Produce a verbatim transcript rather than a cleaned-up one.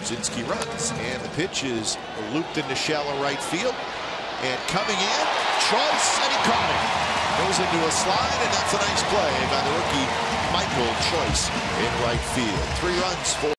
Zinski runs, and the pitch is looped into shallow right field. And coming in, Choice, and he caught it. Goes into a slide, and that's a nice play by the rookie Michael Choice in right field. Three runs for